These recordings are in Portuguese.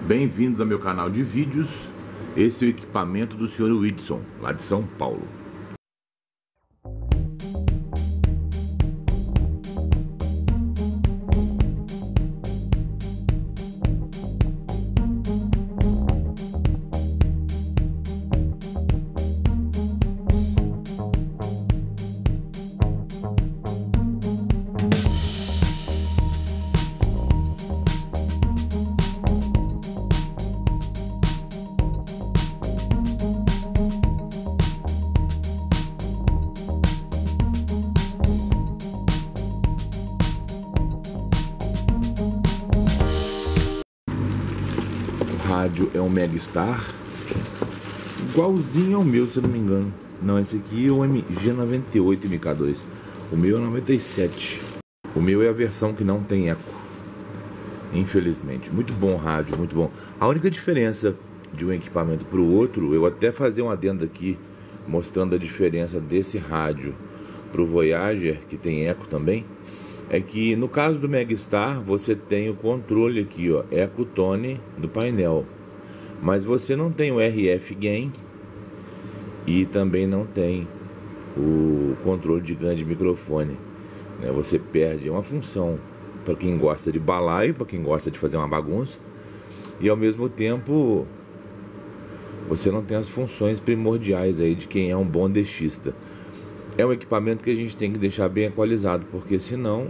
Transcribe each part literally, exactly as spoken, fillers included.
Bem-vindos ao meu canal de vídeos. Esse é o equipamento do senhor Whitson, lá de São Paulo. O rádio é um Megastar, igualzinho ao meu, se eu não me engano. Não, esse aqui é o M G noventa e oito M K dois. O meu é noventa e sete. O meu é a versão que não tem eco, infelizmente. Muito bom rádio, muito bom. A única diferença de um equipamento para o outro, eu até fazer um adendo aqui mostrando a diferença desse rádio para o Voyager, que tem eco também, é que no caso do Megastar você tem o controle aqui, ó, Eco Tone do painel, mas você não tem o R F Gain e também não tem o controle de ganho de microfone, né? Você perde uma função para quem gosta de balaio, para quem gosta de fazer uma bagunça, e ao mesmo tempo você não tem as funções primordiais aí de quem é um bom dexista. É um equipamento que a gente tem que deixar bem equalizado, porque senão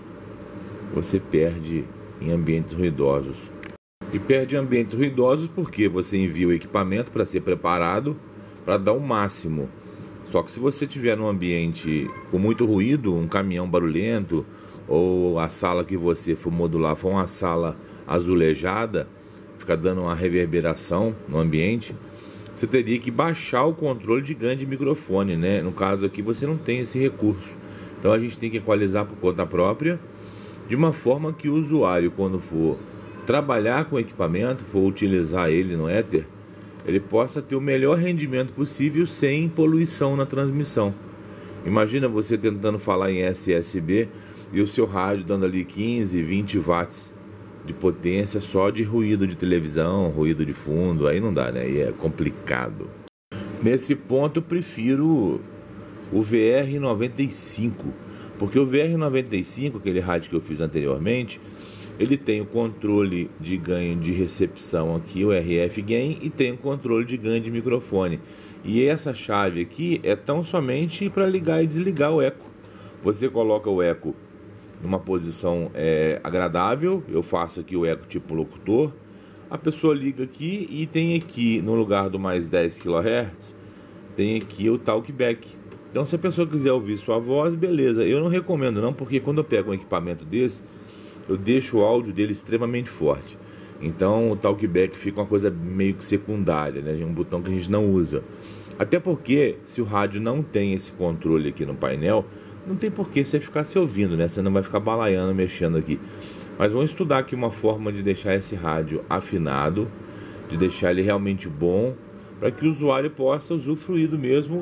você perde em ambientes ruidosos. E perde em ambientes ruidosos porque você envia o equipamento para ser preparado para dar o máximo. Só que se você tiver num ambiente com muito ruído, um caminhão barulhento, ou a sala que você for modular for uma sala azulejada, fica dando uma reverberação no ambiente, você teria que baixar o controle de ganho de microfone, né? No caso aqui você não tem esse recurso. Então a gente tem que equalizar por conta própria, de uma forma que o usuário, quando for trabalhar com o equipamento, for utilizar ele no éter, ele possa ter o melhor rendimento possível sem poluição na transmissão. Imagina você tentando falar em S S B e o seu rádio dando ali quinze, vinte watts de potência só de ruído de televisão, ruído de fundo, aí não dá, né? Aí é complicado. Nesse ponto eu prefiro o V R noventa e cinco, porque o V R noventa e cinco, aquele rádio que eu fiz anteriormente, ele tem o controle de ganho de recepção aqui, o R F Gain, e tem o controle de ganho de microfone. E essa chave aqui é tão somente para ligar e desligar o eco. Você coloca o eco numa posição é, agradável, eu faço aqui o eco tipo locutor, a pessoa liga aqui e tem aqui, no lugar do mais dez quilohertz, tem aqui o talkback. Então se a pessoa quiser ouvir sua voz, beleza. Eu não recomendo não, porque quando eu pego um equipamento desse, eu deixo o áudio dele extremamente forte. Então o talkback fica uma coisa meio que secundária, né? Um botão que a gente não usa. Até porque, se o rádio não tem esse controle aqui no painel, não tem por que você ficar se ouvindo, né? Você não vai ficar balaiando, mexendo aqui. Mas vamos estudar aqui uma forma de deixar esse rádio afinado, de deixar ele realmente bom, para que o usuário possa usufruir do mesmo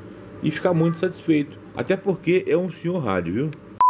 e ficar muito satisfeito. Até porque é um senhor rádio, viu?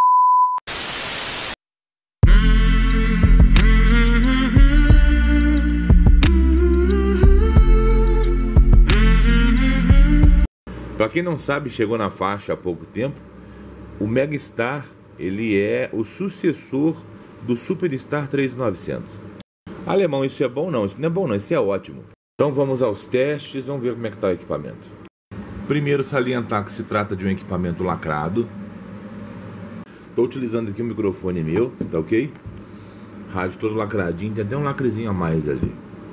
Para quem não sabe, chegou na faixa há pouco tempo, o Megastar, ele é o sucessor do Superstar três mil e novecentos. Alemão, isso é bom? Não, isso não é bom não, isso é ótimo. Então vamos aos testes, vamos ver como é que está o equipamento. Primeiro, salientar que se trata de um equipamento lacrado. Estou utilizando aqui um microfone meu, tá ok? Rádio todo lacradinho, tem até um lacrezinho a mais ali.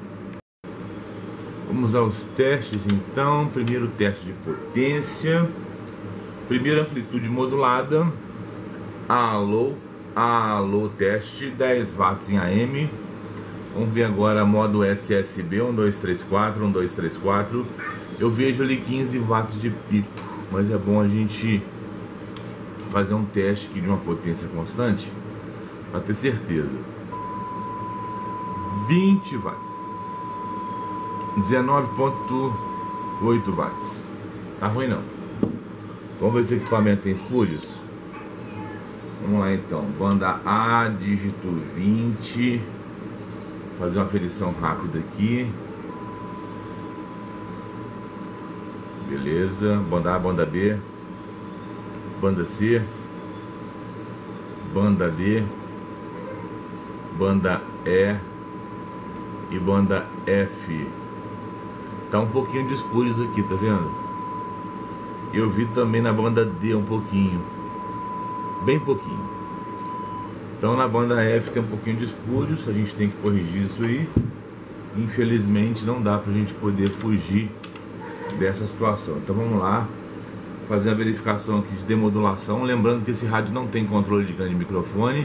Vamos aos testes então. Primeiro teste de potência. Primeira amplitude modulada. Alô, alô, teste, dez watts em A M. Vamos ver agora modo S S B, um, dois, três, quatro, um, dois, três, quatro. Eu vejo ali quinze watts de pico, mas é bom a gente fazer um teste aqui de uma potência constante para ter certeza. vinte watts. dezenove ponto oito watts. Tá ruim não. Vamos ver se o equipamento tem espúrios. Vamos lá então. Banda A, dígito vinte. fazer uma aferição rápida aqui. Beleza, banda A, banda B, banda C, banda D, banda E e banda F. Tá um pouquinho de espúrios aqui, tá vendo? Eu vi também na banda D um pouquinho, bem pouquinho. Então na banda F tem um pouquinho de espúrios, a gente tem que corrigir isso aí. Infelizmente não dá pra gente poder fugir dessa situação. Então vamos lá fazer a verificação aqui de demodulação, lembrando que esse rádio não tem controle de ganho de microfone.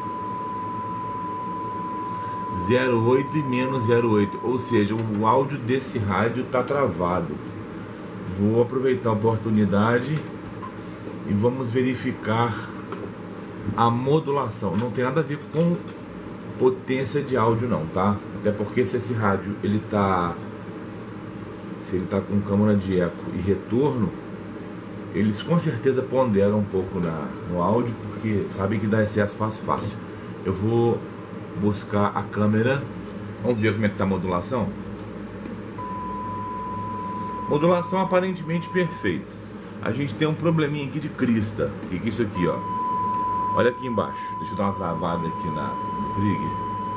Zero oito e menos zero oito, ou seja, o áudio desse rádio está travado. Vou aproveitar a oportunidade e vamos verificar a modulação. Não tem nada a ver com potência de áudio não, tá? Até porque se esse rádio ele tá se ele tá com câmara de eco e retorno, eles com certeza ponderam um pouco na, no áudio, porque sabem que dá excesso fácil fácil. Eu vou buscar a câmera. Vamos ver como é que tá a modulação. Modulação aparentemente perfeita. A gente tem um probleminha aqui de crista. O que é isso aqui, ó? Olha aqui embaixo. Deixa eu dar uma travada aqui na, no trigger.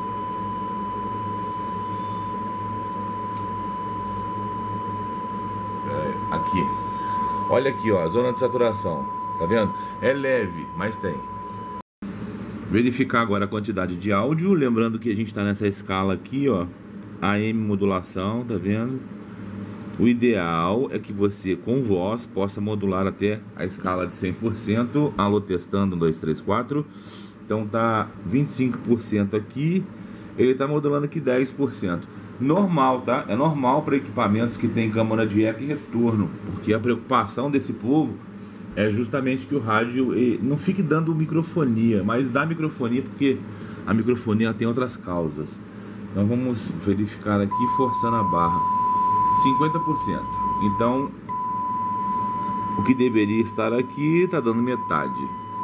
É, aqui. Olha aqui, ó, a zona de saturação. Tá vendo? É leve, mas tem. Verificar agora a quantidade de áudio, lembrando que a gente está nessa escala aqui, ó, A M modulação, tá vendo? O ideal é que você com voz possa modular até a escala de cem por cento. Alô, testando, um, dois, três, quatro. Então tá vinte e cinco por cento aqui, ele tá modulando aqui dez por cento. Normal, tá? É normal para equipamentos que tem câmara de eco e retorno, porque a preocupação desse povo é justamente que o rádio não fique dando microfonia, mas dá microfonia porque a microfonia tem outras causas. Então vamos verificar aqui forçando a barra. cinquenta por cento. Então o que deveria estar aqui está dando metade.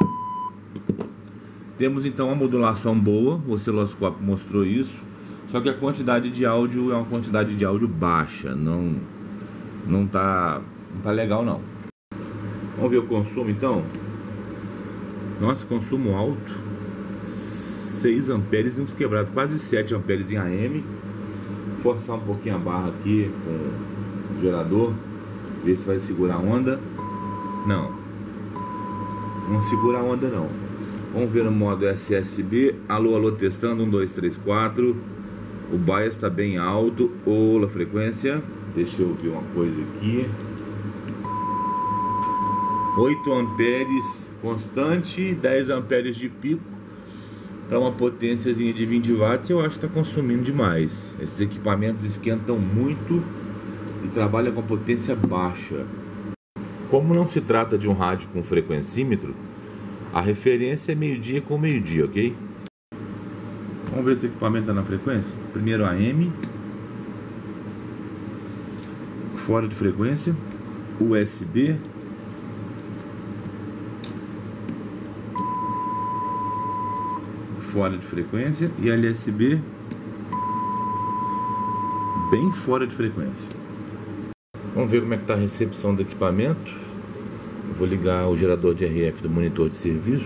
Temos então uma modulação boa, o osciloscópio mostrou isso, só que a quantidade de áudio é uma quantidade de áudio baixa, não não tá, não tá legal não. Vamos ver o consumo então. Nossa, consumo alto, seis amperes e uns quebrados, quase sete amperes em A M. Forçar um pouquinho a barra aqui com o gerador, ver se vai segurar a onda. Não, não segura a onda não. Vamos ver no modo S S B. Alô, alô, testando, um, dois, três, quatro. O bias está bem alto. Olá, frequência. Deixa eu ver uma coisa aqui. oito amperes constante, dez amperes de pico. Para uma potênciazinha de vinte watts, eu acho que está consumindo demais. Esses equipamentos esquentam muito e trabalham com potência baixa. Como não se trata de um rádio com frequencímetro, a referência é meio-dia com meio-dia, ok? Vamos ver se o equipamento está na frequência. Primeiro A M, fora de frequência, U S B, fora de frequência, e L S B bem fora de frequência. Vamos ver como é que está a recepção do equipamento. Eu vou ligar o gerador de R F do monitor de serviço.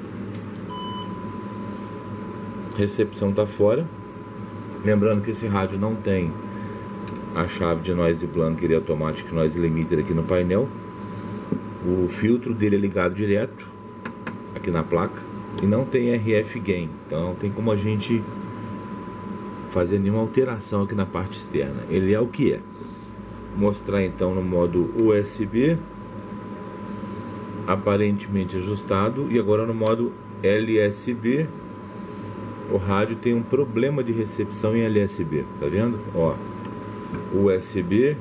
Recepção está fora. Lembrando que esse rádio não tem a chave de noise blanker e automatic noise limiter aqui no painel. O filtro dele é ligado direto aqui na placa. E não tem R F gain, então não tem como a gente fazer nenhuma alteração aqui na parte externa. Ele é o que é. Vou mostrar então no modo U S B, aparentemente ajustado, e agora no modo L S B. O rádio tem um problema de recepção em L S B, tá vendo? Ó, U S B,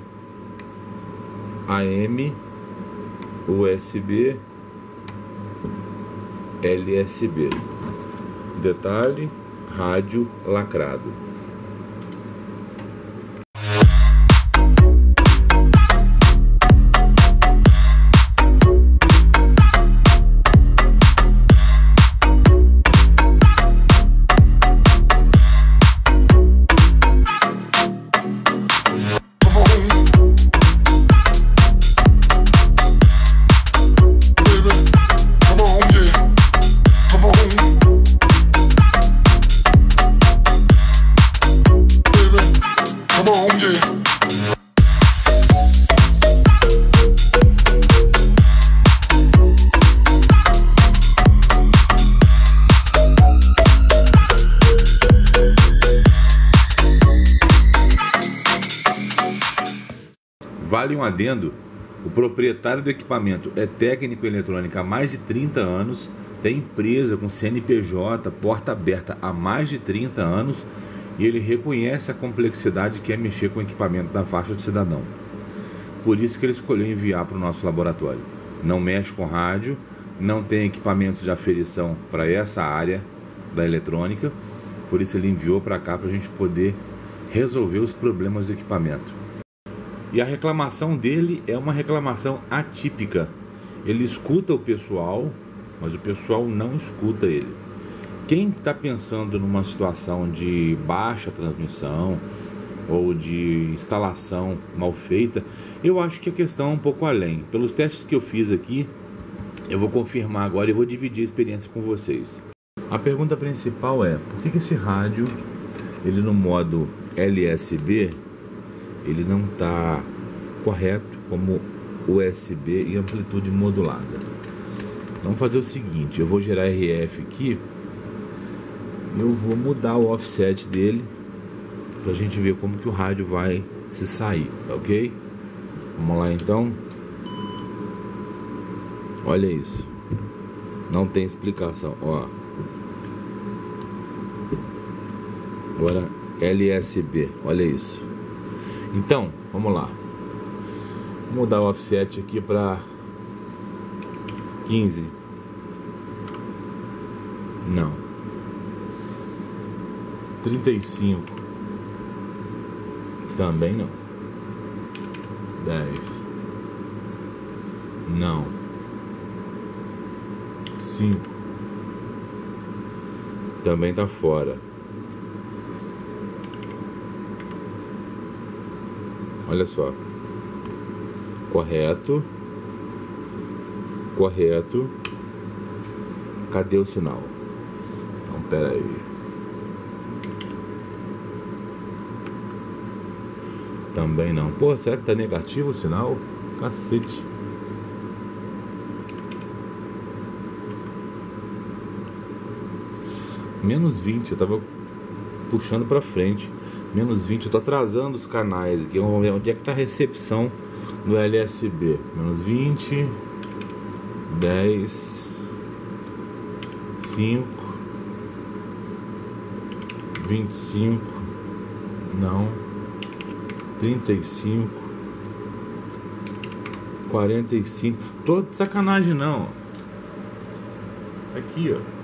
A M, U S B, L S B. Detalhe: rádio lacrado. on, yeah. Vale um adendo, o proprietário do equipamento é técnico em eletrônica há mais de trinta anos, tem empresa com C N P J, porta aberta há mais de trinta anos e ele reconhece a complexidade que é mexer com o equipamento da faixa do cidadão. Por isso que ele escolheu enviar para o nosso laboratório. Não mexe com rádio, não tem equipamentos de aferição para essa área da eletrônica, por isso ele enviou para cá para a gente poder resolver os problemas do equipamento. E a reclamação dele é uma reclamação atípica. Ele escuta o pessoal, mas o pessoal não escuta ele. Quem está pensando numa situação de baixa transmissão ou de instalação mal feita, eu acho que a questão é um pouco além. Pelos testes que eu fiz aqui, eu vou confirmar agora e vou dividir a experiência com vocês. A pergunta principal é, por que que esse rádio, ele no modo L S B, ele não está correto como U S B e amplitude modulada? Vamos fazer o seguinte, eu vou gerar R F aqui, eu vou mudar o offset dele pra gente ver como que o rádio vai se sair, tá ok? Vamos lá então. Olha isso, não tem explicação, ó. Agora L S B, olha isso. Então, vamos lá. Vou mudar o offset aqui para quinze. Não. trinta e cinco. Também não. dez. Não. cinco. Também tá fora. Olha só. Correto. Correto. Cadê o sinal? Então, pera aí. Também não. Pô, será que tá negativo o sinal? Cacete. Menos vinte. Eu tava puxando pra frente. Menos vinte, eu tô atrasando os canais aqui. Vamos ver onde é que tá a recepção do L S B. Menos vinte, dez, cinco, vinte e cinco, não, trinta e cinco, quarenta e cinco. Tô de sacanagem não. Aqui, ó.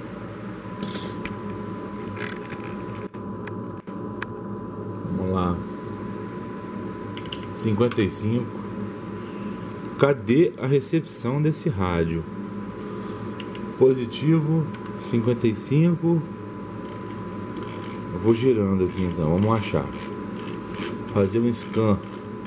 Lá, cinquenta e cinco. Cadê a recepção desse rádio? Positivo, cinquenta e cinco. Eu vou girando aqui então, vamos achar. Fazer um scan.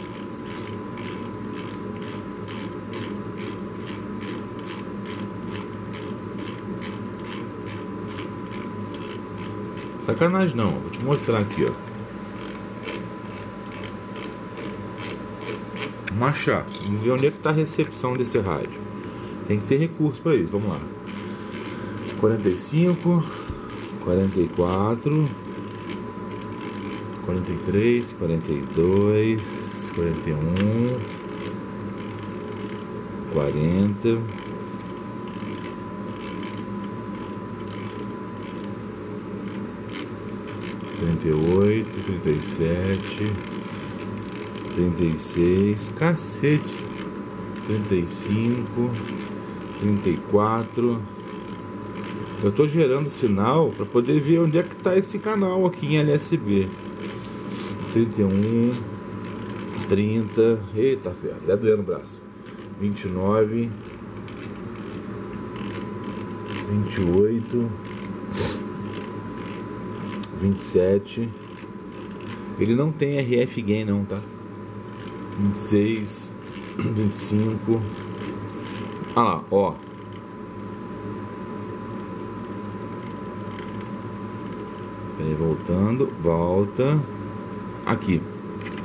Sacanagem não, vou te mostrar aqui, ó. Vamos achar, vamos ver onde é que está a recepção desse rádio. Tem que ter recurso para isso, vamos lá. quarenta e cinco, quarenta e quatro, quarenta e três, quarenta e dois, quarenta e um, quarenta, trinta e oito, trinta e sete, trinta e seis, cacete, trinta e cinco, trinta e quatro. Eu tô gerando sinal para poder ver onde é que tá esse canal aqui em L S B. trinta e um, trinta, eita ferro, tá doendo o braço. vinte e nove, vinte e oito, vinte e sete. Ele não tem R F gain não, tá? vinte e seis, vinte e cinco. Ah lá, ó. Peraí, voltando, volta. Aqui.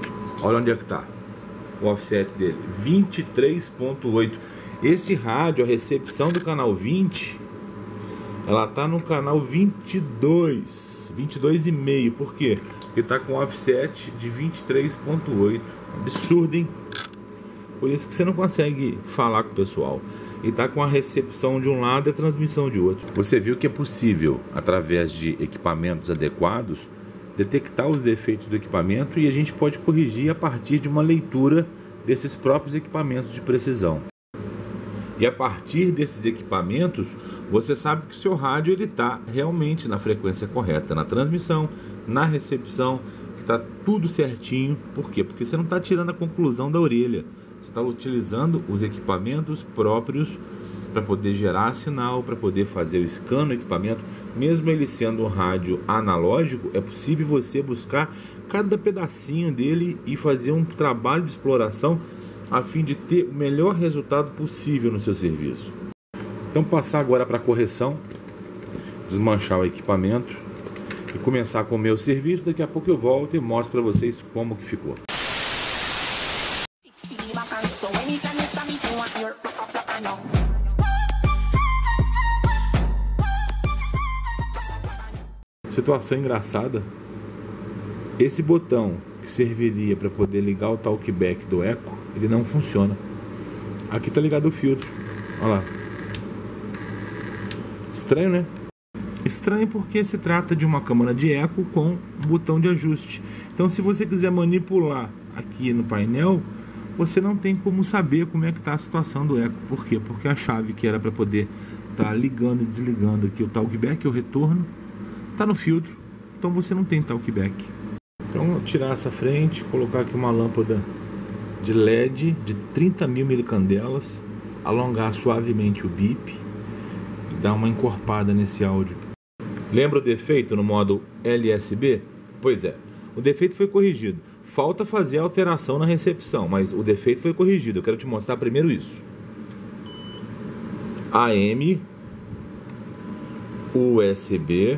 Olha onde é que tá o offset dele, vinte e três ponto oito. Esse rádio, a recepção do canal vinte, ela tá no canal vinte e dois, vinte e dois e meio. Por quê? Porque tá com offset de vinte e três ponto oito. Absurdo, hein? Por isso que você não consegue falar com o pessoal. E tá com a recepção de um lado e a transmissão de outro. Você viu que é possível, através de equipamentos adequados, detectar os defeitos do equipamento, e a gente pode corrigir a partir de uma leitura desses próprios equipamentos de precisão. E a partir desses equipamentos, você sabe que o seu rádio ele está realmente na frequência correta, na transmissão, na recepção, que está tudo certinho. Por quê? Porque você não está tirando a conclusão da orelha. Você está utilizando os equipamentos próprios para poder gerar sinal, para poder fazer o scan no equipamento. Mesmo ele sendo um rádio analógico, é possível você buscar cada pedacinho dele e fazer um trabalho de exploração a fim de ter o melhor resultado possível no seu serviço. Então, passar agora para a correção, desmanchar o equipamento e começar com o meu serviço. Daqui a pouco eu volto e mostro para vocês como que ficou. Situação engraçada. Esse botão que serviria para poder ligar o talkback do Eco, ele não funciona. Aqui tá ligado o filtro. Olha lá. Estranho, né? Estranho porque se trata de uma câmara de eco com um botão de ajuste. Então, se você quiser manipular aqui no painel, você não tem como saber como é que está a situação do eco. Por quê? Porque a chave que era para poder estar tá ligando e desligando aqui o talkback, o retorno, está no filtro. Então você não tem talkback. Então, vou tirar essa frente, colocar aqui uma lâmpada de L E D de trinta mil milicandelas, alongar suavemente o bip e dar uma encorpada nesse áudio. Lembra o defeito no modo L S B? Pois é, o defeito foi corrigido. Falta fazer a alteração na recepção, mas o defeito foi corrigido. Eu quero te mostrar primeiro isso. A M, U S B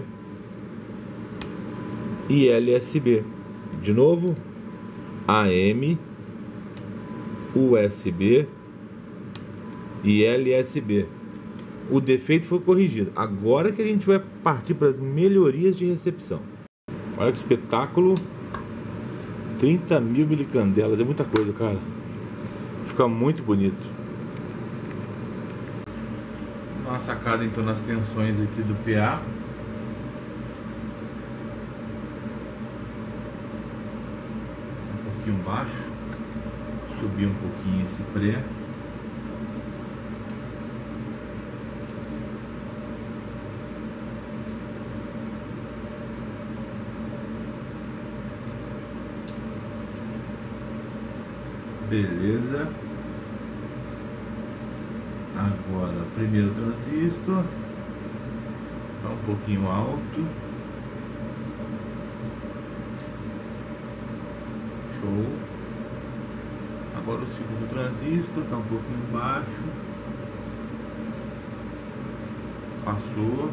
e L S B. De novo, A M, U S B e L S B. O defeito foi corrigido. Agora que a gente vai partir para as melhorias de recepção. Olha que espetáculo. trinta mil milicandelas. É muita coisa, cara. Fica muito bonito. Dá uma sacada então nas tensões aqui do P A. Um pouquinho baixo. Subir um pouquinho esse pré. Beleza. Agora, primeiro transistor. Tá um pouquinho alto. Show. Agora o segundo transistor tá um pouquinho baixo. Passou.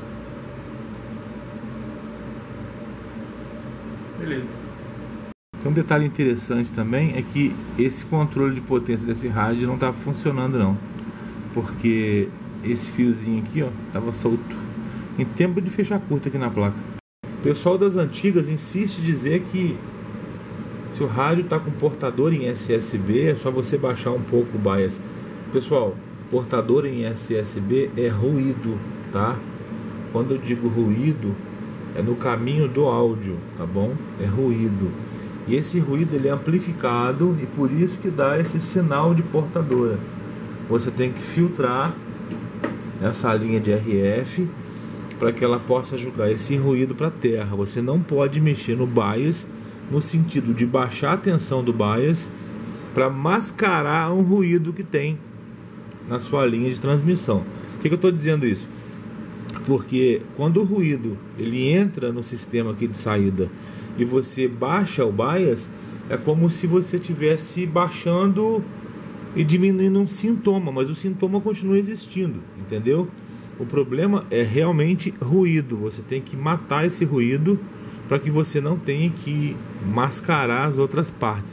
Beleza. Então, um detalhe interessante também é que esse controle de potência desse rádio não estava funcionando não, porque esse fiozinho aqui, ó, estava solto em tempo de fechar curta aqui na placa. O pessoal das antigas insiste em dizer que se o rádio está com portador em S S B, é só você baixar um pouco o bias. Pessoal, portador em S S B é ruído, tá? Quando eu digo ruído, é no caminho do áudio, tá bom? É ruído. E esse ruído ele é amplificado e por isso que dá esse sinal de portadora. Você tem que filtrar essa linha de R F para que ela possa jogar esse ruído para a terra. Você não pode mexer no bias no sentido de baixar a tensão do bias para mascarar um ruído que tem na sua linha de transmissão. Por que, que eu estou dizendo isso? Porque quando o ruído ele entra no sistema aqui de saída e você baixa o bias, é como se você estivesse baixando e diminuindo um sintoma, mas o sintoma continua existindo, entendeu? O problema é realmente ruído. Você tem que matar esse ruído para que você não tenha que mascarar as outras partes. O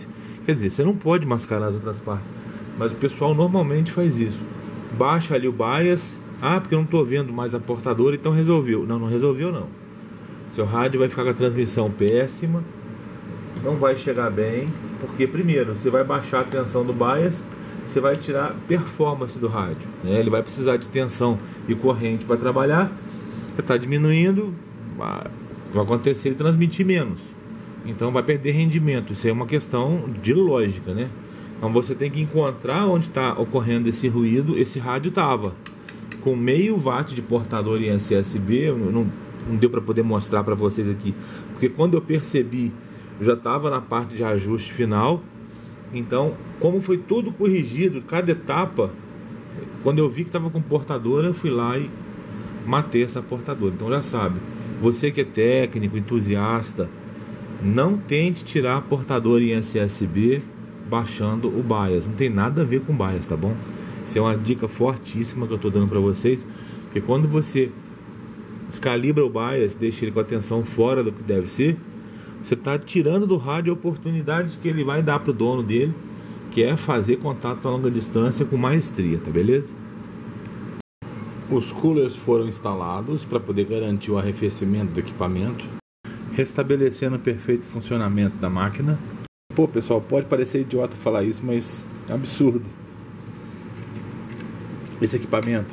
Quer dizer, você não pode mascarar as outras partes, mas o pessoal normalmente faz isso. Baixa ali o bias. Ah, porque eu não estou vendo mais a portadora, então resolveu. Não, não resolveu não. Seu rádio vai ficar com a transmissão péssima, não vai chegar bem, porque primeiro, você vai baixar a tensão do bias, você vai tirar performance do rádio, né? Ele vai precisar de tensão e corrente para trabalhar, você está diminuindo, vai acontecer ele transmitir menos, então vai perder rendimento. Isso é uma questão de lógica, né? Então você tem que encontrar onde está ocorrendo esse ruído. Esse rádio estava com meio watt de portador em S S B, não, não deu para poder mostrar para vocês aqui, porque quando eu percebi, eu já estava na parte de ajuste final. Então, como foi tudo corrigido, cada etapa, quando eu vi que estava com portadora, eu fui lá e matei essa portadora. Então já sabe, você que é técnico, entusiasta, não tente tirar a portadora em S S B baixando o bias, não tem nada a ver com bias, tá bom? Isso é uma dica fortíssima que eu estou dando para vocês, porque quando você descalibra o bias, deixa ele com a tensão fora do que deve ser, você está tirando do rádio a oportunidade que ele vai dar para o dono dele, que é fazer contato a longa distância com maestria, tá beleza? Os coolers foram instalados para poder garantir o arrefecimento do equipamento, restabelecendo o perfeito funcionamento da máquina. Pô, pessoal, pode parecer idiota falar isso, mas é absurdo. Esse equipamento,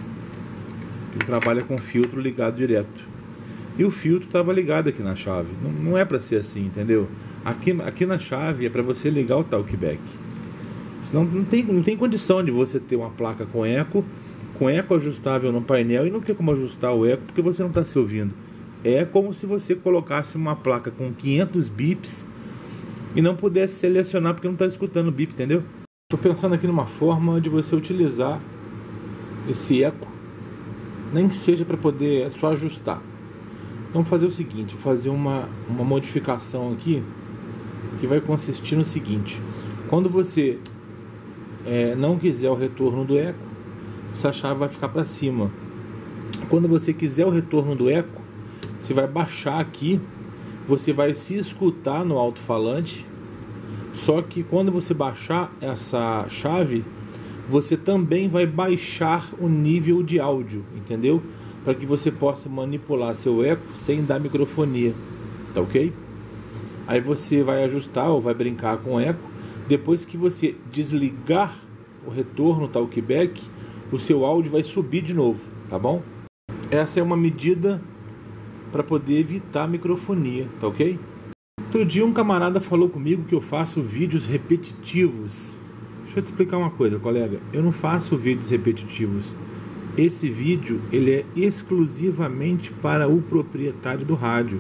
ele trabalha com filtro ligado direto. E o filtro estava ligado aqui na chave. Não, não é para ser assim, entendeu? Aqui, aqui na chave é para você ligar o talkback. Senão não tem, não tem condição de você ter uma placa com eco, com eco ajustável no painel e não ter como ajustar o eco porque você não está se ouvindo. É como se você colocasse uma placa com quinhentos bips e não pudesse selecionar porque não está escutando o bip, entendeu? Estou pensando aqui numa forma de você utilizar esse eco, nem que seja para poder só ajustar. Vamos fazer o seguinte, vou fazer uma, uma modificação aqui que vai consistir no seguinte: quando você é, não quiser o retorno do eco, essa chave vai ficar para cima. Quando você quiser o retorno do eco, você vai baixar aqui, você vai se escutar no alto-falante, só que quando você baixar essa chave, você também vai baixar o nível de áudio, entendeu? Para que você possa manipular seu eco sem dar microfonia, tá ok? Aí você vai ajustar ou vai brincar com o eco. Depois que você desligar o retorno talkback, o seu áudio vai subir de novo, tá bom? Essa é uma medida para poder evitar a microfonia, tá ok? Outro dia um camarada falou comigo que eu faço vídeos repetitivos. Deixa eu te explicar uma coisa, colega. Eu não faço vídeos repetitivos. Esse vídeo ele é exclusivamente para o proprietário do rádio.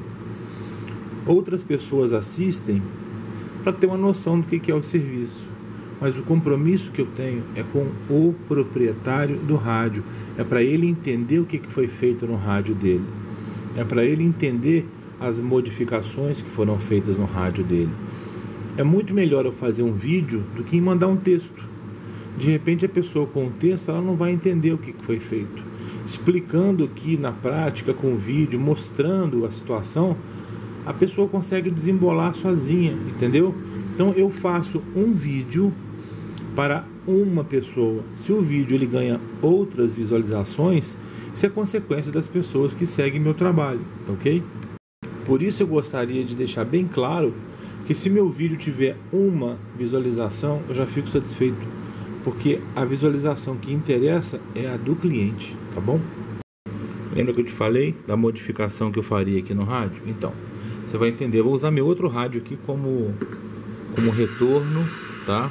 Outras pessoas assistem para ter uma noção do que é o serviço. Mas o compromisso que eu tenho é com o proprietário do rádio. É para ele entender o que foi feito no rádio dele. É para ele entender as modificações que foram feitas no rádio dele. É muito melhor eu fazer um vídeo do que mandar um texto. De repente a pessoa com o texto ela não vai entender o que foi feito. Explicando aqui na prática com o vídeo, mostrando a situação, a pessoa consegue desembolar sozinha, entendeu? Então eu faço um vídeo para uma pessoa. Se o vídeo ele ganha outras visualizações, isso é consequência das pessoas que seguem meu trabalho, tá ok? Por isso eu gostaria de deixar bem claro que se meu vídeo tiver uma visualização, eu já fico satisfeito. Porque a visualização que interessa é a do cliente, tá bom? Lembra que eu te falei da modificação que eu faria aqui no rádio? Então, você vai entender. Eu vou usar meu outro rádio aqui como, como retorno, tá?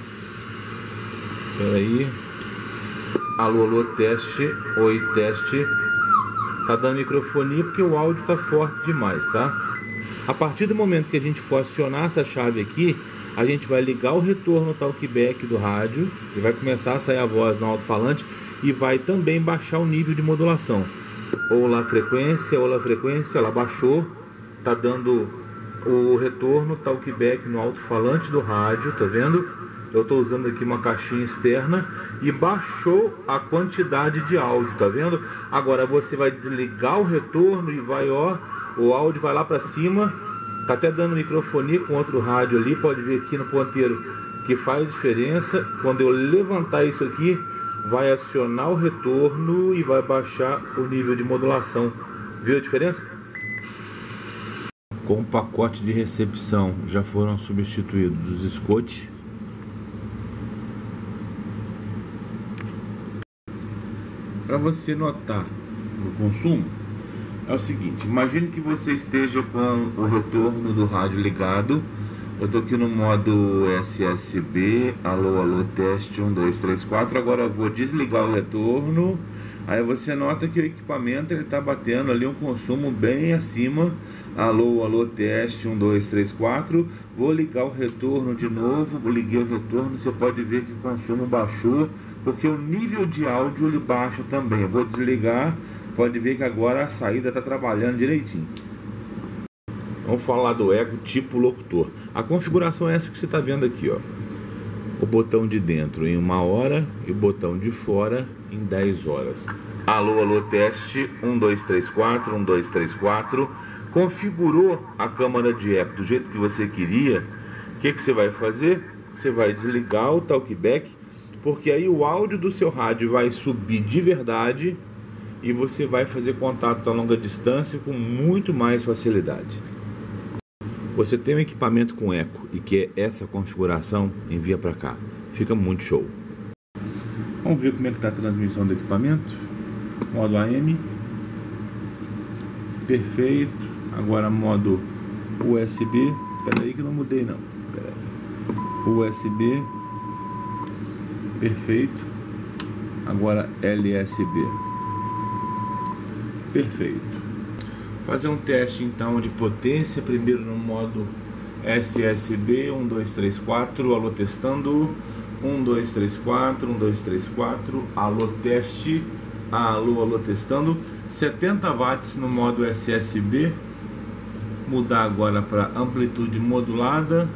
Espera aí. Alô, alô, teste. Oi, teste. Tá dando microfonia porque o áudio tá forte demais, tá? A partir do momento que a gente for acionar essa chave aqui, a gente vai ligar o retorno talkback do rádio e vai começar a sair a voz no alto-falante e vai também baixar o nível de modulação. Ou lá frequência, ou lá frequência, ela baixou, tá dando o retorno talkback no alto-falante do rádio, tá vendo? Eu estou usando aqui uma caixinha externa e baixou a quantidade de áudio, tá vendo? Agora você vai desligar o retorno e vai, ó, o áudio vai lá para cima Tá até dando microfonia com outro rádio ali, pode ver aqui no ponteiro que faz diferença. Quando eu levantar isso aqui, vai acionar o retorno e vai baixar o nível de modulação. Viu a diferença? Com o pacote de recepção já foram substituídos os Scott. Para você notar o consumo, é o seguinte: imagine que você esteja com o retorno do rádio ligado. Eu estou aqui no modo S S B, alô, alô, teste um, dois, três, quatro. Agora eu vou desligar o retorno. Aí você nota que o equipamento está batendo ali um consumo bem acima. Alô, alô, teste um, dois, três, quatro. Vou ligar o retorno de novo. Liguei o retorno, você pode ver que o consumo baixou, porque o nível de áudio ele baixa também. Eu vou desligar, pode ver que agora a saída está trabalhando direitinho. Vamos falar do eco tipo locutor. A configuração é essa que você está vendo aqui, ó. O botão de dentro em uma hora e o botão de fora em dez horas. Alô, alô, teste um, dois, três, quatro, um, dois, três, quatro. Configurou a câmara de eco do jeito que você queria. O que, que você vai fazer? Você vai desligar o talkback, porque aí o áudio do seu rádio vai subir de verdade e você vai fazer contatos a longa distância com muito mais facilidade. Você tem um equipamento com eco e quer essa configuração, envia para cá. Fica muito show. Vamos ver como é que está a transmissão do equipamento. Modo A M. Perfeito. Agora modo U S B. Espera aí que eu não mudei não. Espera aí. U S B. Perfeito. Agora L S B. Perfeito. Fazer um teste então de potência, primeiro no modo S S B, um, dois, três, quatro, alô testando, um, dois, três, quatro, um, dois, três, quatro, alô teste, alô, alô testando, setenta watts no modo S S B, mudar agora para amplitude modulada,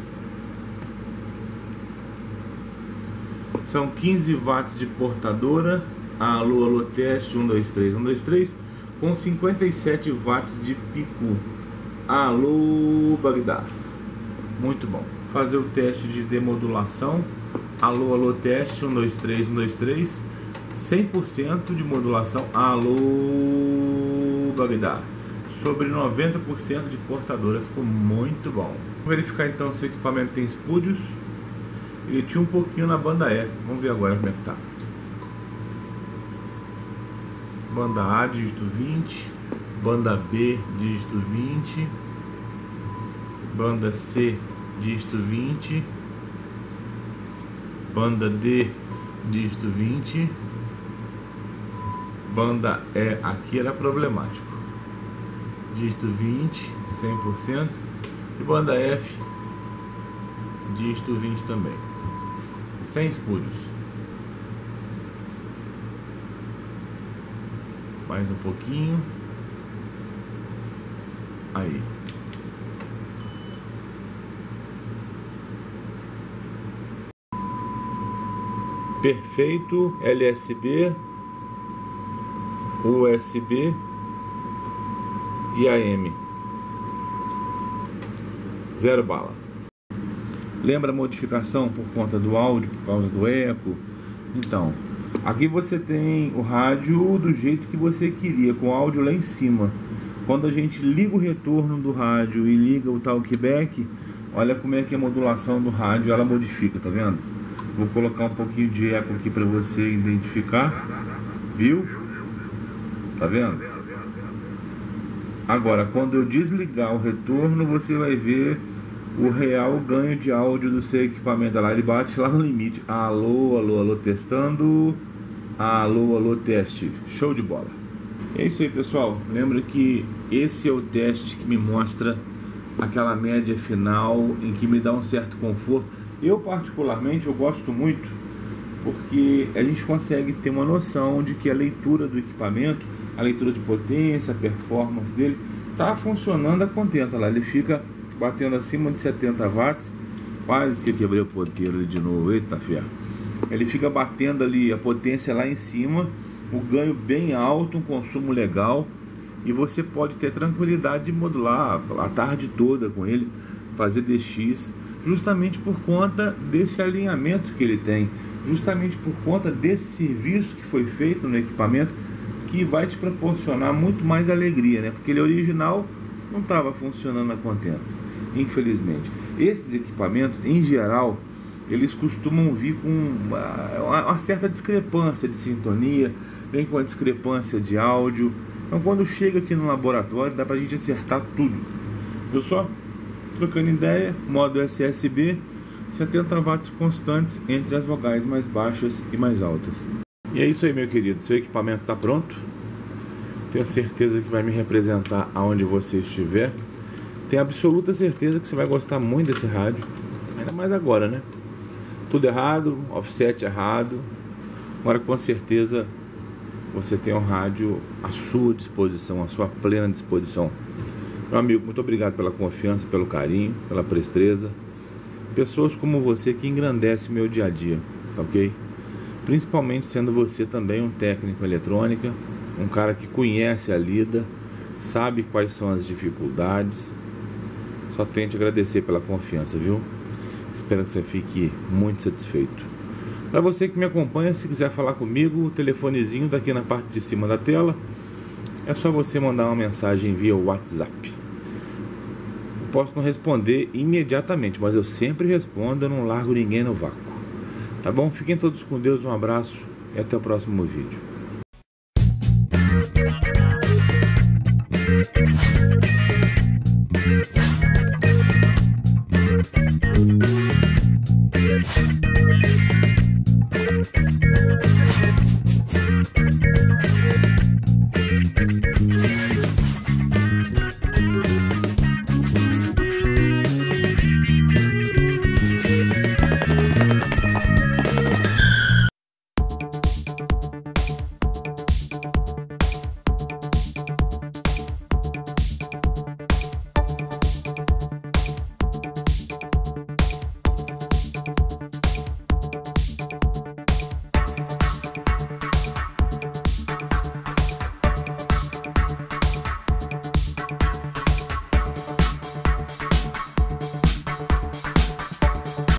são quinze watts de portadora, alô, alô teste, um, dois, três, um, dois, três, com cinquenta e sete watts de pico. Alô, Bagdá. Muito bom. Fazer o teste de demodulação. Alô, alô, teste. um, dois, três, um, dois, três. cem por cento de modulação. Alô, Bagdá. Sobre noventa por cento de portadora. Ficou muito bom. Vamos verificar então se o equipamento tem espúdios. Ele tinha um pouquinho na banda E. Vamos ver agora como é que tá. Banda A, dígito vinte, banda B, dígito vinte, banda C, dígito vinte, banda D, dígito vinte, banda E, aqui era problemático, dígito vinte, cem por cento, e banda F, dígito vinte também, sem espúrios. Mais um pouquinho. Aí. Perfeito. L S B, U S B e A M. Zero bala. Lembra a modificação por conta do áudio, por causa do eco? Então, aqui você tem o rádio do jeito que você queria, com o áudio lá em cima. Quando a gente liga o retorno do rádio e liga o talkback, olha como é que a modulação do rádio ela modifica, tá vendo? Vou colocar um pouquinho de eco aqui para você identificar, viu? Tá vendo? Agora, quando eu desligar o retorno, você vai ver o real ganho de áudio do seu equipamento. Lá ele bate lá no limite. Alô, alô, alô, testando. Alô, alô, teste. Show de bola. É isso aí, pessoal. Lembra que esse é o teste que me mostra aquela média final, em que me dá um certo conforto. Eu particularmente, eu gosto muito, porque a gente consegue ter uma noção de que a leitura do equipamento, a leitura de potência, a performance dele, tá funcionando a contento. Lá ele fica batendo acima de setenta watts, quase que eu quebrei o ponteiro ali de novo, eita ferro. Ele fica batendo ali a potência lá em cima, o ganho bem alto, um consumo legal. e você pode ter tranquilidade de modular a tarde toda com ele, fazer D X, justamente por conta desse alinhamento que ele tem, justamente por conta desse serviço que foi feito no equipamento, que vai te proporcionar muito mais alegria, né? Porque ele original não estava funcionando a contento, infelizmente. Esses equipamentos, em geral, eles costumam vir com uma, uma certa discrepância de sintonia, vem com a discrepância de áudio. Então, quando chega aqui no laboratório, dá pra gente acertar tudo. Viu só? Trocando ideia, modo S S B, setenta watts constantes entre as vogais mais baixas e mais altas. E é isso aí, meu querido. Seu equipamento está pronto. Tenho certeza que vai me representar aonde você estiver. Tenho absoluta certeza que você vai gostar muito desse rádio. Ainda mais agora, né? Tudo errado, offset errado. Agora, com certeza, você tem um rádio à sua disposição, à sua plena disposição. Meu amigo, muito obrigado pela confiança, pelo carinho, pela presteza. Pessoas como você que engrandecem meu dia a dia, tá ok? Principalmente sendo você também um técnico em eletrônica, um cara que conhece a lida, sabe quais são as dificuldades. Só tenho te agradecer pela confiança, viu? Espero que você fique muito satisfeito. Para você que me acompanha, se quiser falar comigo, o telefonezinho tá aqui na parte de cima da tela. É só você mandar uma mensagem via WhatsApp. Posso não responder imediatamente, mas eu sempre respondo, eu não largo ninguém no vácuo. Tá bom? Fiquem todos com Deus, um abraço e até o próximo vídeo. We'll be right back.